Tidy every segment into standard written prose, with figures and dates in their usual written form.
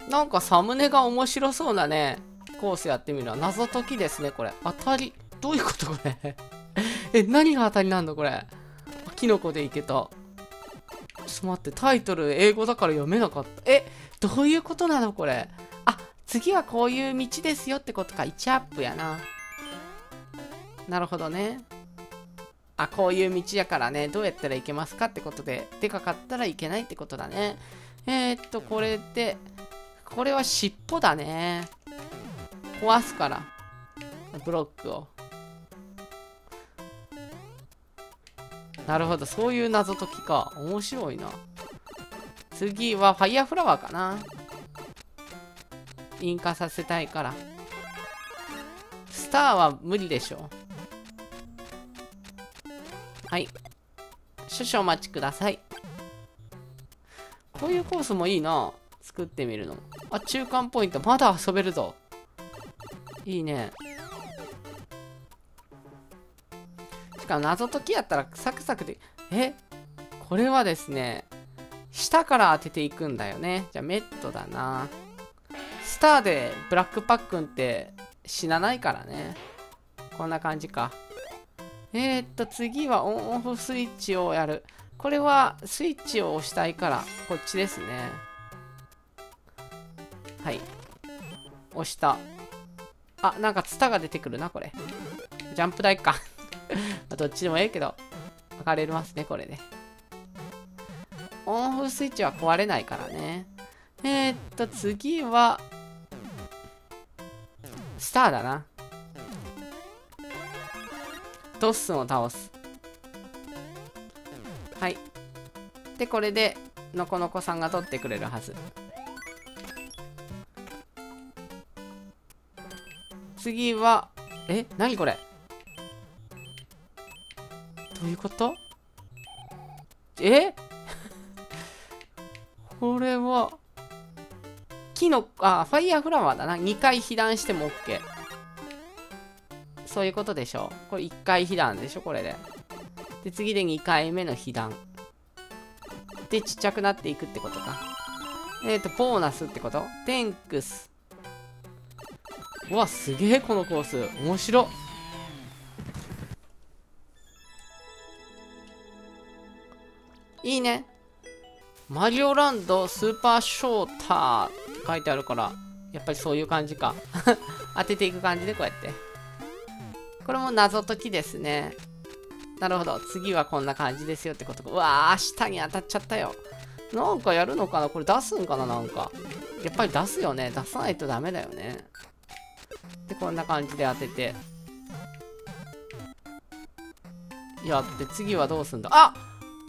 なんかサムネが面白そうなね、コースやってみるわ。謎解きですね、これ。当たり。どういうことこれ何が当たりなんだこれ。キノコでいけた。ちょっと待って、タイトル英語だから読めなかった。どういうことなのこれ。あ、次はこういう道ですよってことか。1アップやな。なるほどね。あ、こういう道やからね、どうやったらいけますかってことで、でかかったらいけないってことだね。これで、これは尻尾だね。壊すから。ブロックを。なるほど、そういう謎解きか。面白いな。次はファイヤーフラワーかな。引火させたいから。スターは無理でしょ。はい。少々お待ちください。こういうコースもいいな。作ってみるの。あ、中間ポイント。まだ遊べるぞ。いいね。しかも謎解きやったらサクサクで。これはですね、下から当てていくんだよね。じゃあメットだな。スターでブラックパックンって死なないからね。こんな感じか。次はオンオフスイッチをやる。これはスイッチを押したいから、こっちですね。はい。押した。あ、なんかツタが出てくるな、これ。ジャンプ台か。どっちでもええけど、分かれますね、これで。オンオフスイッチは壊れないからね。次は、スターだな。ドッスンを倒す。はい。で、これで、のこのこさんが取ってくれるはず。次は、何これどういうことこれは、ファイヤーフラワーだな。2回被弾しても OK。そういうことでしょ。これ1回被弾でしょ、これで。で、次で2回目の被弾。で、ちっちゃくなっていくってことか。ボーナスってことテンクス。うわ、すげえ、このコース。面白。いいね。マリオランドスーパーショーターって書いてあるから、やっぱりそういう感じか。当てていく感じでこうやって。これも謎解きですね。なるほど。次はこんな感じですよってことか。うわー、下に当たっちゃったよ。なんかやるのかなこれ出すんかななんか。やっぱり出すよね。出さないとダメだよね。で、こんな感じで当てて。やって、次はどうすんだあ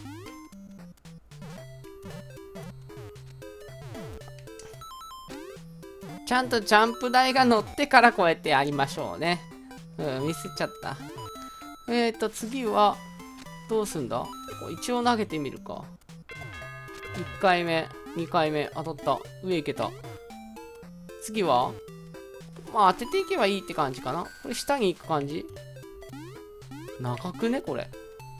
ちゃんとジャンプ台が乗ってからこうやってやりましょうね。ミスっちゃった。次は、どうすんだ一応投げてみるか。1回目、2回目、当たった。上行けた。次はまあ当てていけばいいって感じかな。これ下に行く感じ長くねこれ。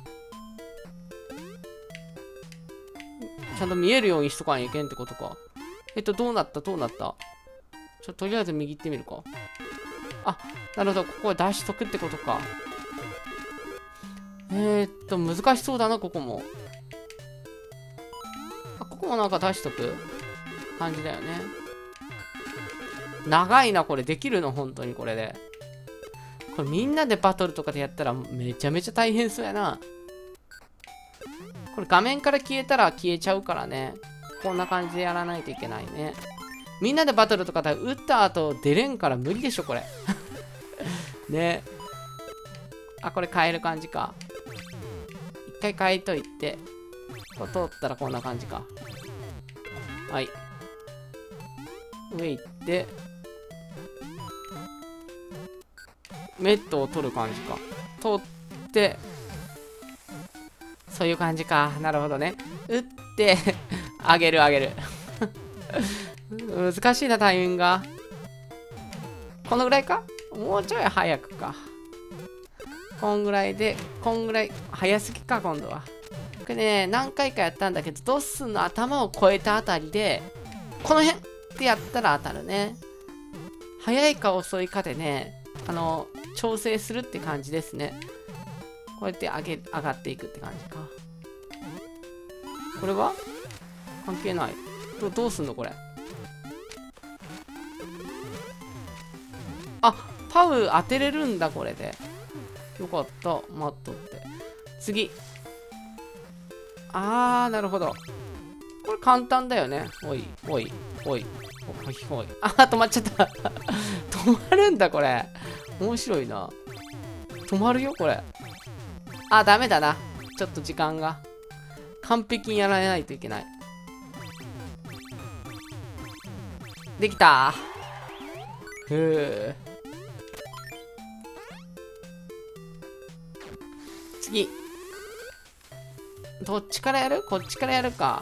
ちゃんと見えるようにしとかないといけんってことか。どうなったとりあえず右行ってみるか。あ、なるほど。ここは出しとくってことか。難しそうだな、ここも。ここもなんか出しとく感じだよね。長いな、これ。できるの本当にこれで。これみんなでバトルとかでやったらめちゃめちゃ大変そうやな。これ画面から消えたら消えちゃうからね。こんな感じでやらないといけないね。みんなでバトルとかで撃った後出れんから無理でしょ、これ。ね。あ、これ変える感じか。一回変えといて。こう通ったらこんな感じか。はい。上行って。メットを取る感じか。取って。そういう感じか。なるほどね。打って、上げる。難しいな、タイミングが。このぐらいかもうちょい早くか。こんぐらいで、こんぐらい、早すぎか、今度は。これね、何回かやったんだけど、ドッスンの頭を越えたあたりで、この辺ってやったら当たるね。早いか遅いかでね、調整するって感じですね。こうやって上がっていくって感じか。これは関係ない。どうすんのこれ。あ、パウ当てれるんだ、これで。よかった。待っとって。次。なるほど。これ簡単だよね。おい、おい、おい、おい、おい。止まっちゃった。止まるんだ、これ。面白いな。止まるよ、これ。ダメだな。ちょっと時間が。完璧にやらないといけない。できた。次。どっちからやる？こっちからやるか。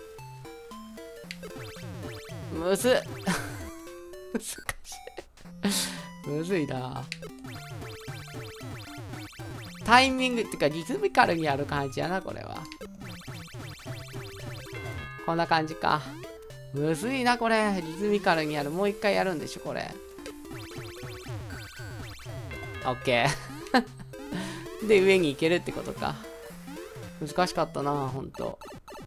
むずっ。難しい。むずいな。タイミングっていうかリズミカルにやる感じやな、これは。こんな感じか。むずいな、これ。リズミカルにやる。もう一回やるんでしょ、これ。オッケー。で、上に行けるってことか。難しかったな、ほんと。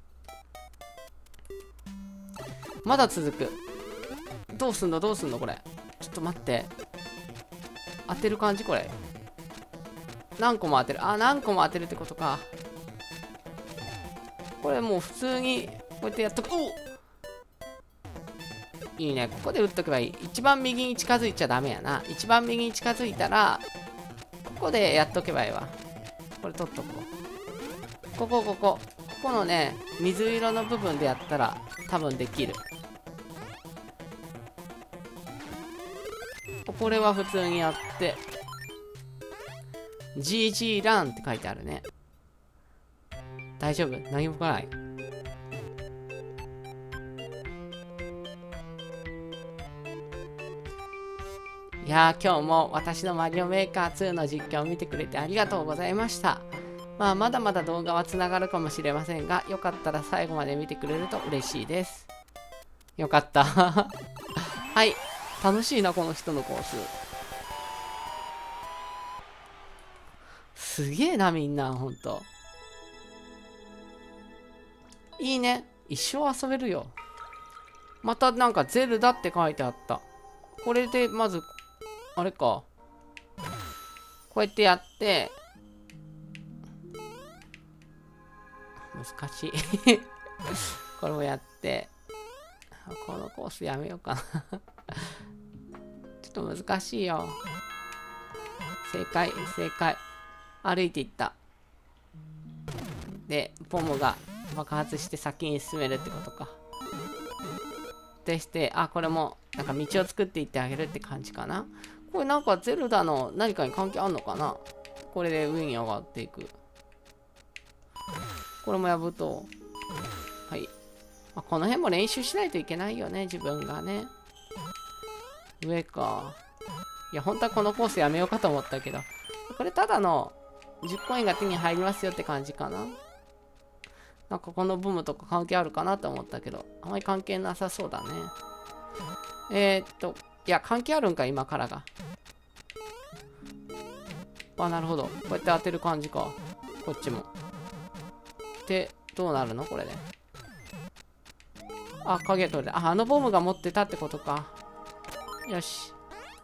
まだ続く。どうすんのこれ。ちょっと待って。当てる感じこれ。何個も当てる。何個も当てるってことか。これもう普通に、こうやってやっとく。いいね。ここで打っとけばいい。一番右に近づいちゃダメやな。一番右に近づいたら、ここでやっとけばいいわ。これ取っとこう。ここのね、水色の部分でやったら、多分できる。これは普通にやって、GG ランって書いてあるね。大丈夫？何も来ない。いやー、今日も私のマリオメーカー2の実況を見てくれてありがとうございました。まだまだ動画はつながるかもしれませんが、よかったら最後まで見てくれると嬉しいです。よかった。はい。楽しいな、この人のコース。すげえな、みんな、ほんと。いいね。一生遊べるよ。またなんかゼルダって書いてあった。これで、まず、あれか。こうやってやって、難しい。これもやって、このコースやめようかな。ちょっと難しいよ。正解。歩いていった。で、ポムが爆発して先に進めるってことか。でして、これも、なんか道を作っていってあげるって感じかな。これなんかゼルダの何かに関係あんのかな？これで上に上がっていく。これも破とう。はい。この辺も練習しないといけないよね、自分がね。上か。いや、本当はこのコースやめようかと思ったけど。これただの10コインが手に入りますよって感じかな。なんかこのブームとか関係あるかなと思ったけど、あまり関係なさそうだね。いや、関係あるんか、今からが。なるほど。こうやって当てる感じか。こっちも。で、どうなるのこれで。影取れた。あのボムが持ってたってことか。よし。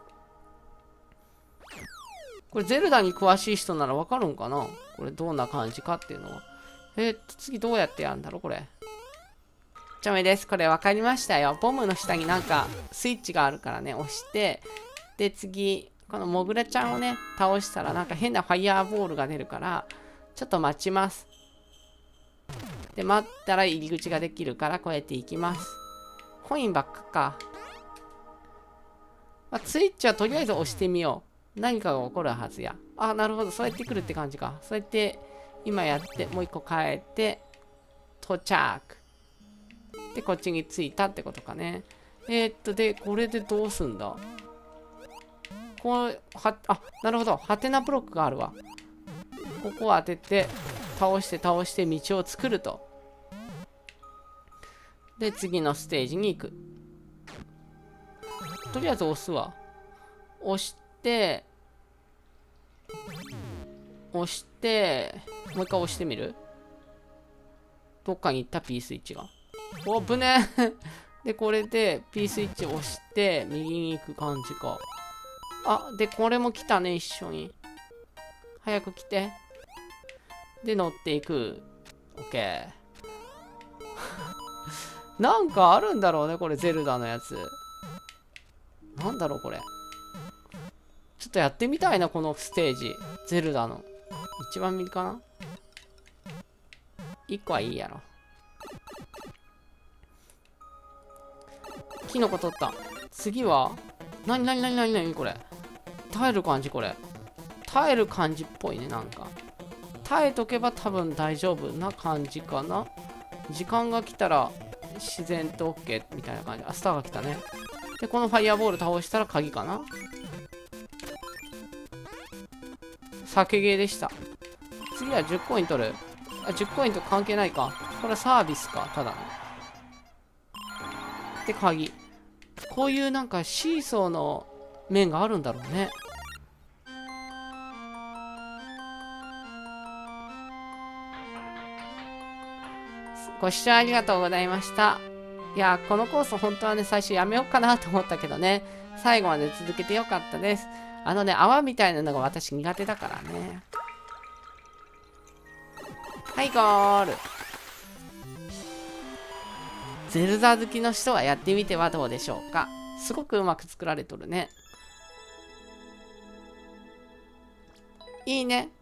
これゼルダに詳しい人ならわかるんかな？これどんな感じかっていうのは。次どうやってやるんだろうこれ。ちょめです。これわかりましたよ。ボムの下になんかスイッチがあるからね、押して、で、次、このモグラちゃんをね、倒したらなんか変なファイヤーボールが出るから、ちょっと待ちます。で、待ったら入り口ができるから、こうやって行きます。コインばっかか。スイッチはとりあえず押してみよう。何かが起こるはずや。なるほど。そうやって来るって感じか。そうやって、今やって、もう一個変えて、到着。で、こっちに着いたってことかね。で、これでどうすんだ？なるほど。ハテナブロックがあるわ。ここを当てて、倒して道を作ると。で、次のステージに行く。 とりあえず押すわ。押して、もう一回押してみる？どっかに行った P スイッチが。お、ぶねで、これで P スイッチを押して、右に行く感じか。あ、で、これも来たね、一緒に。早く来て。で、乗っていく。OK。なんかあるんだろうね、これ、ゼルダのやつ。なんだろう、これ。ちょっとやってみたいな、このステージ。ゼルダの。一番右かな？ 1 個はいいやろ。キノコ取った。次はなにこれ。耐える感じこれ。耐える感じっぽいね、なんか。耐えとけば多分大丈夫な感じかな。時間が来たら自然と OK みたいな感じ。あ、スターが来たね。で、このファイヤーボール倒したら鍵かな。酒ゲーでした。次は10コイン取る。あ、10コインと関係ないか。これはサービスか、ただの。で、鍵。こういうなんかシーソーの面があるんだろうね。ご視聴ありがとうございました。いや、このコース本当はね、最初やめようかなと思ったけどね、最後まで続けてよかったです。泡みたいなのが私苦手だからね。はい、ゴール。ゼルダ好きの人はやってみてはどうでしょうか。すごくうまく作られとるね。いいね。